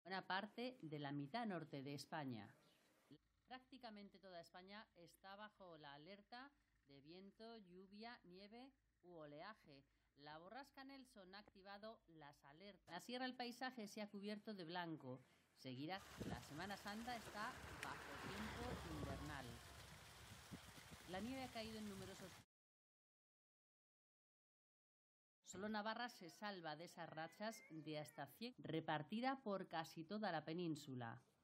buena parte de la mitad norte de España. Prácticamente toda España está bajo la alerta de viento, lluvia, nieve u oleaje. La borrasca Nelson ha activado las alertas. La Sierra del Paisaje se ha cubierto de blanco. Seguirá. La Semana Santa está bajo tiempo invernal. La nieve ha caído en numerosos. Solo Navarra se salva de esas rachas de hasta 100 repartida por casi toda la península.